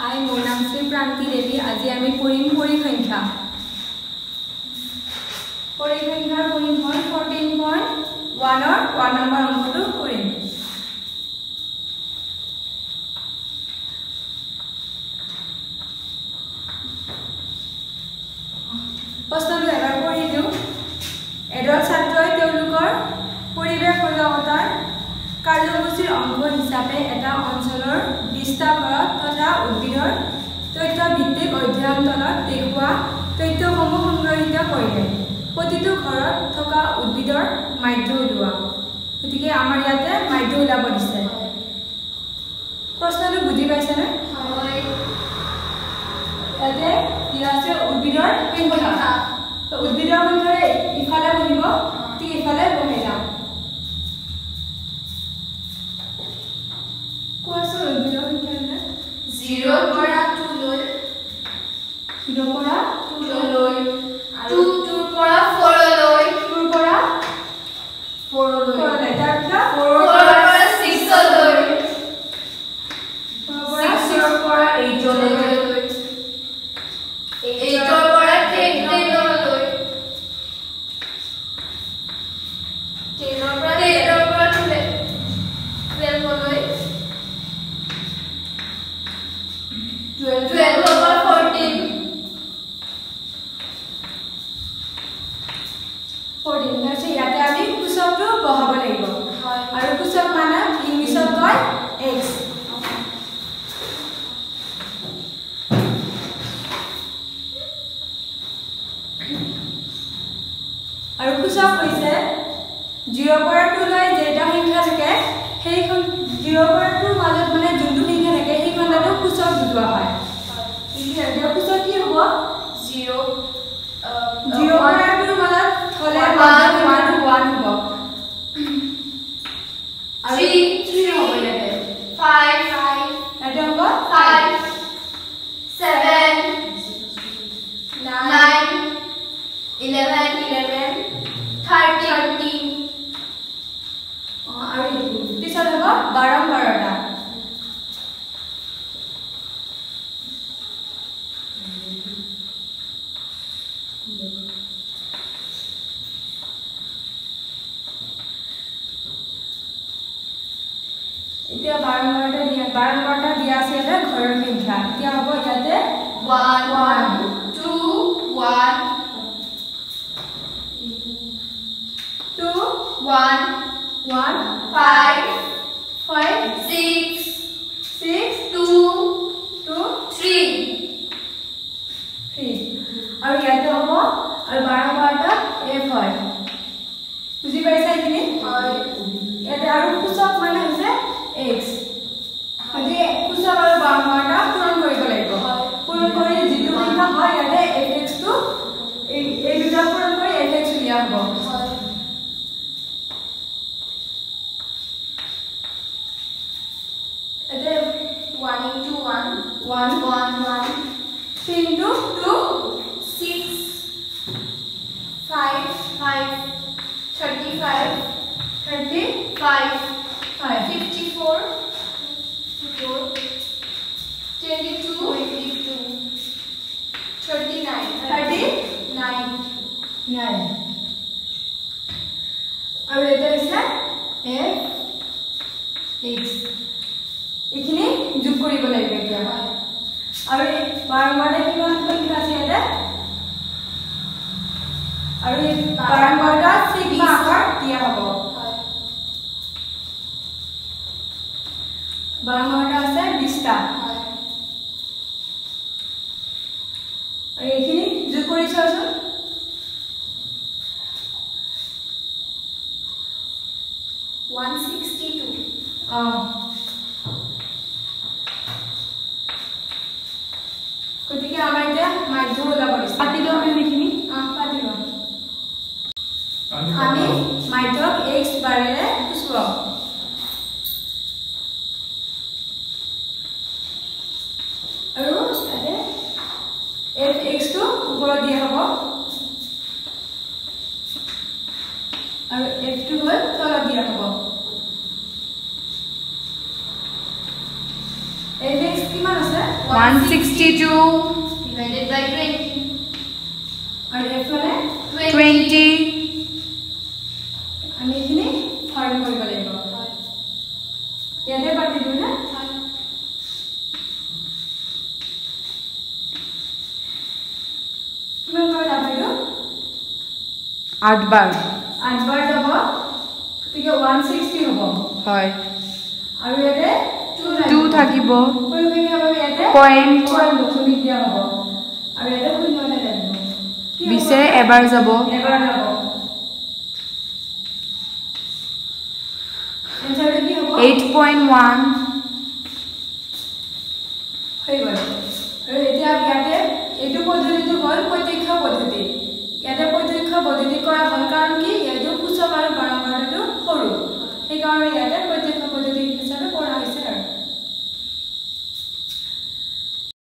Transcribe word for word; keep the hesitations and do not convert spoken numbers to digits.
Hi, my name is Pranti Devi. Today I am going to Porikhangha. Porikhangha going on fourteen point one or one number on to Korean. Personally, I am going to adult Saturday, Teolukor, Poribe Kolavatar, কাৰ্যসূচীৰ অংগ হিচাপে এটা অঞ্চলৰ বিস্তাৰত তথা উদ্ভিদৰ তথ্য ভিত্তিক অধ্যয়ন তলত দেখুৱা তথ্যসমূহ সংগ্ৰহিত কৰিলে প্ৰতিটো ঘৰত থকা উদ্ভিদৰ মাধ্য উলিওৱা গতিকে আমাৰ ইয়াতে মাধ্য উলাব দিছে প্ৰশ্নটো বুজি পাইছেনে হয় ইয়াতে দিয়া আছে উদ্ভিদৰ সংখ্যা তো উদ্ভিদৰ সংখ্যাৰে ইফালে বহিব ঠিক ইফালে বহাই যাম zero para two loy zero para two loy two two para four loy two para four loy four letter ka four para six loy six para eight loy eight para ten ten loy ten para ten para twelve loy twelve over fourteen fourteen আছে ইয়াতে আমি কুশবটো বহাব লাগিব আৰু কুশব মানে ইংলিশত কয় x আৰু কুশব হৈছে zero পৰা two লৈ যেটা সংখ্যা থাকে সেইখন zero পৰা two মাজত মানে যোনটো সংখ্যা থাকে সেইখনটো কুশব বুজোৱা হয় এতিয়া দিয়া কুশব কি হ'ব zero zero পৰা two মাজত হলে one one হ'ব three three হ'ব ইয়াতে five five এটা হ'ব five seven nine eleven eleven thirteen আৰু পিছত হ'ব বাৰ বাৰটা এতিয়া বাৰ বাৰটা দিয়া বাৰ বাৰটা দিয়া আছে এটা ঘৰৰ সংখ্যা এতিয়া হ'ব ইয়াতে one one two one two one one five five six six two two three three আৰু ইয়াতে হ'ব আৰু বাৰ বাৰটা f হয় বুজি পাইছা এইখিনি হয় ইয়াতে আৰু কুশব মানে হৈছে x আজি কুশব আৰু বাৰ বাৰটা পূৰণ কৰিব লাগিব পূৰণ কৰি যিটো সংখ্যা হয় ইয়াতে fx টো এই এই দুটা পূৰণ কৰি fx উলিয়া হ'ব এতে one into one one one one three into two six five five thirty five thirty five five fifty four four twenty two twenty two thirty nine thirty nine nine আৰু এটা হৈছে f x এখিনি যোগ কৰিব লাগিব এতিয়া আৰু বাৰ বাৰটা কিমান সংখ্যা আছে ইয়াতে আৰু এই বাৰ বাৰটা সিগমা আকাৰ দিয়া হ'ব বাৰ বাৰটা আছে বিশটা আৰু এইখিনি যোগ কৰি চাওঁচোন one sixty two অ গতিকে আমাৰ এতিয়া মাধ্য ওলাব দিছে পাতি লওঁ আমি এইখিনি অ পাতি লওঁ আমি মাধ্যক x বাৰেৰে খুচুৱাম আৰু তাতে fx টো ওপৰত দিয়া হ'ব আৰু f টো হ'ল তলত দিয়া হ'ব fx কিমান আছে one sixty-two divided by twenty. আৰু এফালে twenty আমি এখিনি ফাইন কৰিব লাগিব ইয়াতে পাতি দিও না কিমান বাৰ যাবইলো আঠ বাৰ আঠ বাৰ যাব গতিকে one sixty হ'ব হয় আৰু ইয়াতে two থাকিব কোন কোন হ'ব ইয়াতে point point দশমিক দিয়া হ'ব আৰু ইয়াতে শূন্য এটা লাগিব বিছে এবাৰ যাব এবাৰ যাব এনসারটা কি হ'ব eight point one হৈ গ'ল আৰু এতিয়া ইয়াতে এইটো পদ্ধতিটো হ'ল প্ৰত্যক্ষ পদ্ধতি ইয়াতে প্ৰত্যক্ষ পদ্ধতি কৰা হ'ল কাৰণ কি